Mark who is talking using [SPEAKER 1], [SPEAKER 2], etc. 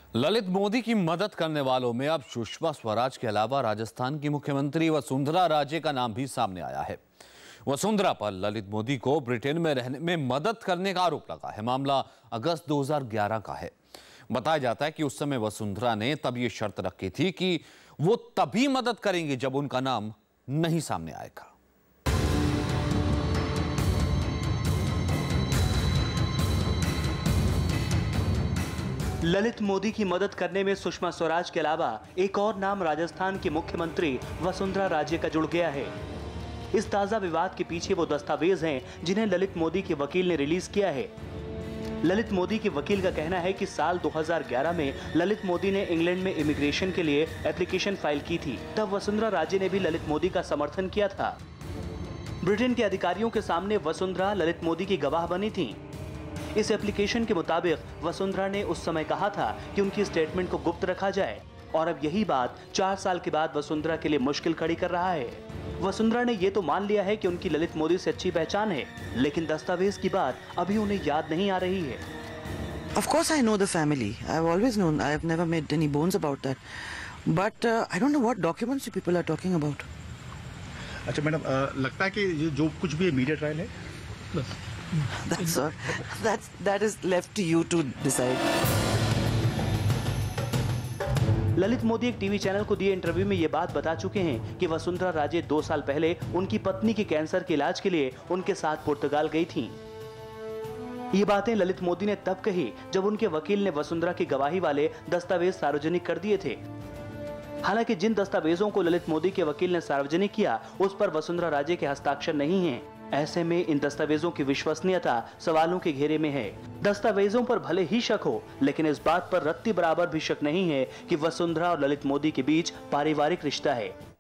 [SPEAKER 1] ललित मोदी की मदद करने वालों में अब सुषमा स्वराज के अलावा राजस्थान की मुख्यमंत्री वसुंधरा राजे का नाम भी सामने आया है। वसुंधरा पर ललित मोदी को ब्रिटेन में रहने में मदद करने का आरोप लगा है। मामला अगस्त 2011 का है। बताया जाता है कि उस समय वसुंधरा ने तब ये शर्त रखी थी कि वो तभी मदद करेंगे जब उनका नाम नहीं सामने आएगा।
[SPEAKER 2] ललित मोदी की मदद करने में सुषमा स्वराज के अलावा एक और नाम राजस्थान की मुख्यमंत्री वसुंधरा राजे का जुड़ गया है। इस ताजा विवाद के पीछे वो दस्तावेज हैं जिन्हें ललित मोदी के वकील ने रिलीज किया है। ललित मोदी के वकील का कहना है कि साल 2011 में ललित मोदी ने इंग्लैंड में इमिग्रेशन के लिए एप्लीकेशन फाइल की थी। तब वसुंधरा राजे ने भी ललित मोदी का समर्थन किया था। ब्रिटेन के अधिकारियों के सामने वसुंधरा ललित मोदी की गवाह बनी थी। इस एप्लीकेशन के मुताबिक वसुंधरा ने उस समय कहा था कि उनकी स्टेटमेंट को गुप्त रखा जाए और अब यही बात 4 साल के बाद वसुंधरा के लिए मुश्किल खड़ी कर रहा है। वसुंधरा ने ये तो मान लिया है कि उनकी ललित मोदी से अच्छी पहचान है, लेकिन दस्तावेज की बात अभी उन्हें याद नहीं आ रही है।
[SPEAKER 3] Of course I know the family. I've always known. I've never made any bones about that. But I don't know what documents you people are talking about.
[SPEAKER 4] अच्छा मैडम, लगता है कि ये जो कुछ भी मीडिया ट्रायल है
[SPEAKER 3] That is left to you to decide.
[SPEAKER 2] Lalit Modi एक टीवी चैनल को दिए इंटरव्यू में ये बात बता चुके हैं कि वसुंधरा राजे 2 साल पहले उनकी पत्नी के कैंसर के इलाज के लिए उनके साथ पुर्तगाल गई थीं। ये बातें ललित मोदी ने तब कही जब उनके वकील ने वसुंधरा की गवाही वाले दस्तावेज सार्वजनिक कर दिए थे। हालांकि जिन दस्तावेजों को ललित मोदी के वकील ने सार्वजनिक किया उस पर वसुंधरा राजे के हस्ताक्षर नहीं हैं। ऐसे में इन दस्तावेजों की विश्वसनीयता सवालों के घेरे में है। दस्तावेजों पर भले ही शक हो, लेकिन इस बात पर रत्ती बराबर भी शक नहीं है कि वसुंधरा और ललित मोदी के बीच पारिवारिक रिश्ता है।